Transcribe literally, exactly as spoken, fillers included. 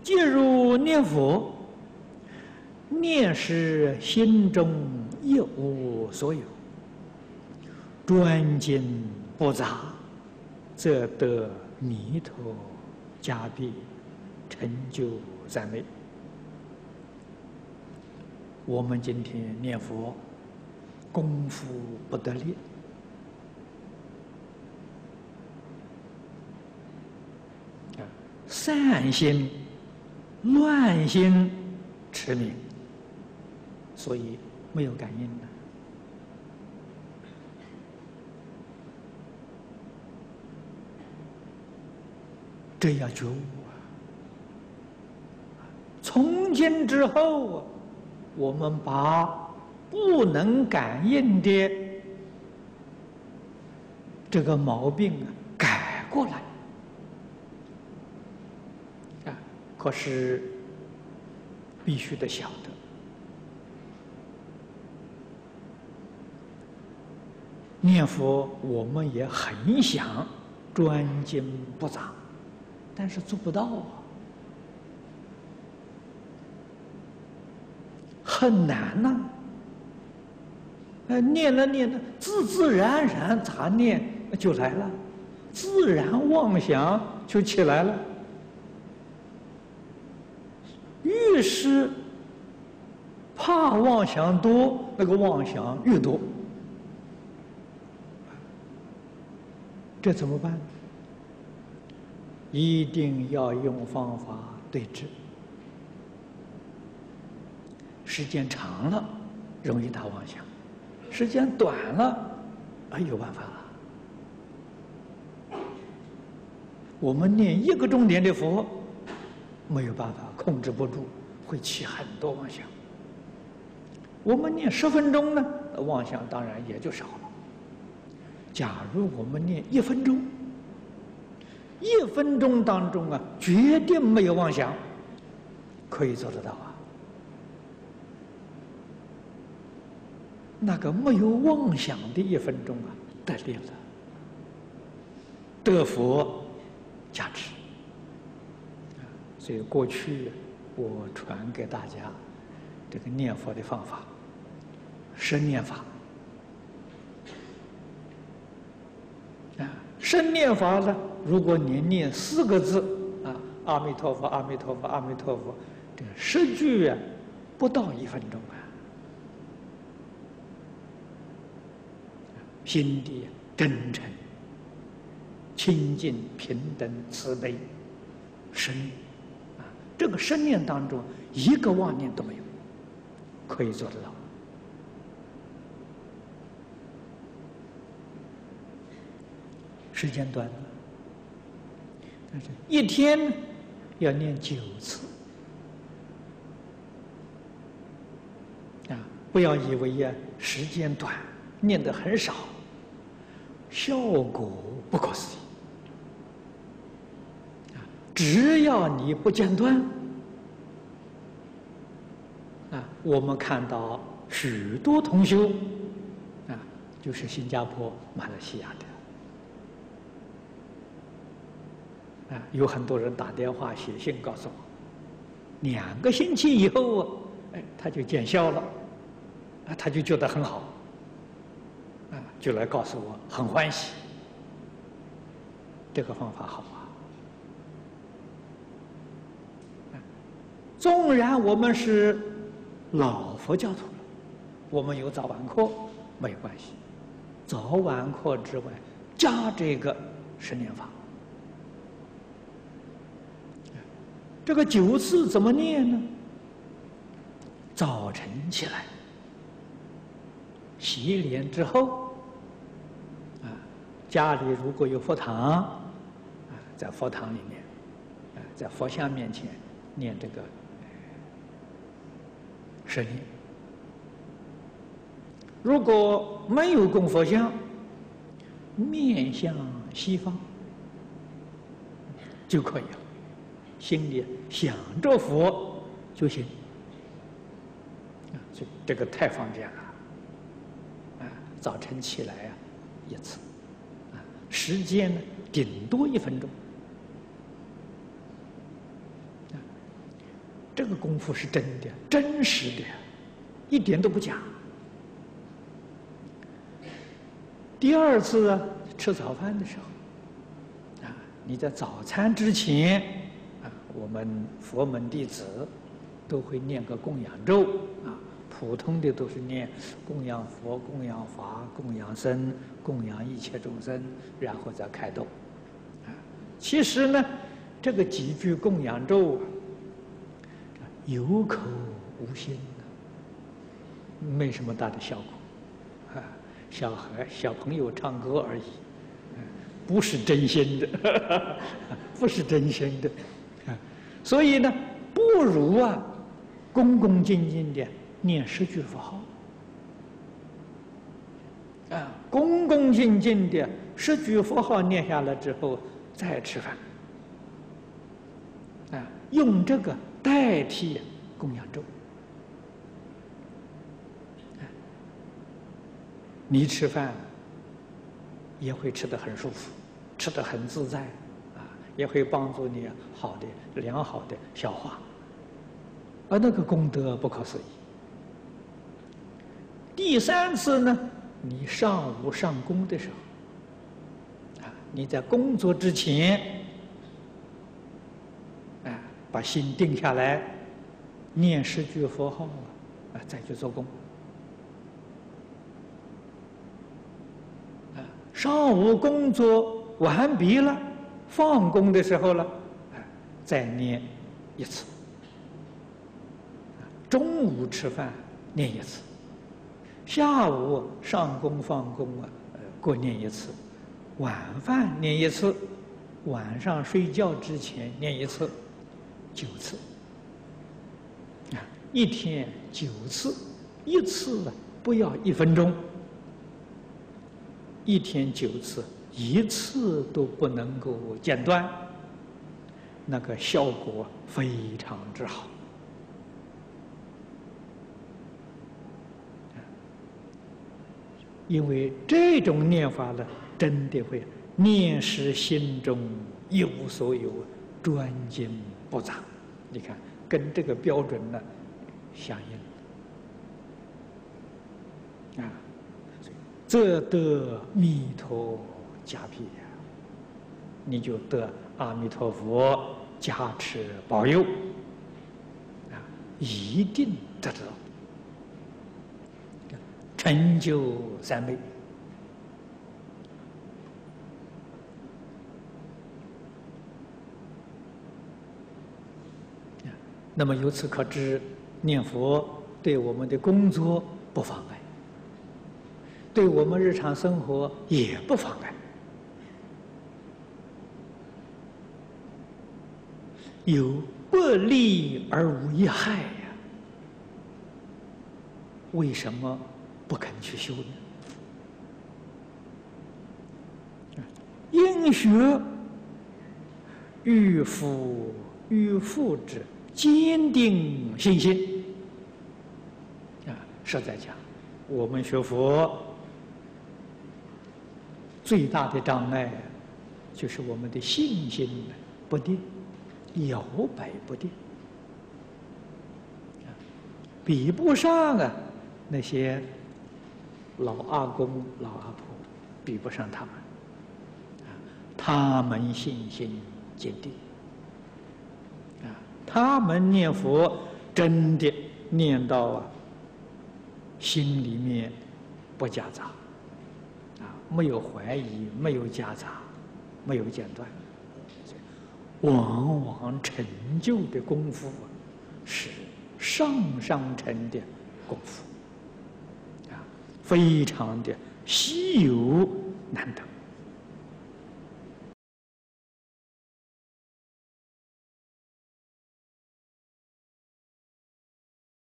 即如念佛，念时心中一无所有，专精不杂，则得弥陀加被，成就三昧。我们今天念佛，功夫不得练。散心、乱心驰名，所以没有感应的。这要觉悟啊！从今之后啊，我们把不能感应的这个毛病啊改过来。可是必须得晓得，念佛我们也很想专精不杂，但是做不到啊，很难呐、啊。呃，念了念了，自自然然杂念就来了，自然妄想就起来了。越是怕妄想多，那个妄想越多，这怎么办？一定要用方法对治。时间长了容易打妄想，时间短了啊有办法了。我们念一个钟点的佛，没有办法控制不住，会起很多妄想。我们念十分钟呢，妄想当然也就少了。假如我们念一分钟，一分钟当中啊，决定没有妄想，可以做得到啊。那个没有妄想的一分钟啊，得力了，得佛加持。所以过去我传给大家这个念佛的方法，深念法啊，深念法呢，如果你念四个字啊，阿弥陀佛，阿弥陀佛，阿弥陀佛，这十句啊，不到一分钟啊，心地真诚、清净、平等、慈悲、深。这个深念当中，一个妄念都没有，可以做得到。时间短了，但是一天要念九次啊！不要以为呀时间短，念得很少，效果不可思议。只要你不间断，啊，我们看到许多同修，啊，就是新加坡、马来西亚的，啊，有很多人打电话、写信告诉我，两个星期以后啊，哎，他就见效了，啊，他就觉得很好，啊，就来告诉我很欢喜，这个方法好啊。纵然我们是老佛教徒了，我们有早晚课没有关系，早晚课之外加这个十念法。这个九次怎么念呢？早晨起来，洗脸之后，啊，家里如果有佛堂，啊，在佛堂里面，啊，在佛像面前念这个十念。如果没有供佛像，面向西方就可以了，心里想着佛就行。啊，这这个太方便了。啊，早晨起来啊，一次，啊，时间呢顶多一分钟。啊， 这个功夫是真的、真实的，一点都不假。第二次啊，吃早饭的时候，啊，你在早餐之前，啊，我们佛门弟子都会念个供养咒啊，普通的都是念供养佛、供养法、供养僧、供养一切众生，然后再开动。啊，其实呢，这个几句供养咒啊，有口无心的，没什么大的效果，啊，小孩、小朋友唱歌而已，不是真心的，不是真心的，啊，所以呢，不如啊，恭恭敬敬的念十句佛号，啊，恭恭敬敬的十句佛号念下来之后再吃饭，啊，用这个代替供养咒。你吃饭也会吃得很舒服，吃得很自在，啊，也会帮助你好的、良好的消化，而那个功德不可思议。第三次呢，你上午上工的时候，啊，你在工作之前，啊，把心定下来，念十句佛号啊，再去做工。上午工作完毕了，放工的时候了，再念一次。中午吃饭念一次，下午上工放工啊，各念一次，晚饭念一次，晚上睡觉之前念一次，九次。啊，一天九次，一次不要一分钟。一天九次，一次都不能够间断，那个效果非常之好。因为这种念法呢，真的会念使心中一无所有，专精不杂。你看，跟这个标准呢相应啊。则得弥陀加庇呀，你就得阿弥陀佛加持保佑啊，一定得到成就三昧。那么由此可知，念佛对我们的工作不妨碍，对我们日常生活也不妨碍，有百利而无一害呀。为什么不肯去修呢？应学欲夫欲父之坚定信心啊！实在讲，我们学佛最大的障碍就是我们的信心不定，摇摆不定，比不上啊那些老阿公老阿婆，比不上他们，他们信心坚定啊，他们念佛真的念到啊心里面不夹杂啊，没有怀疑，没有夹杂，没有间断，往往成就的功夫是上上乘的功夫啊，非常的稀有难得。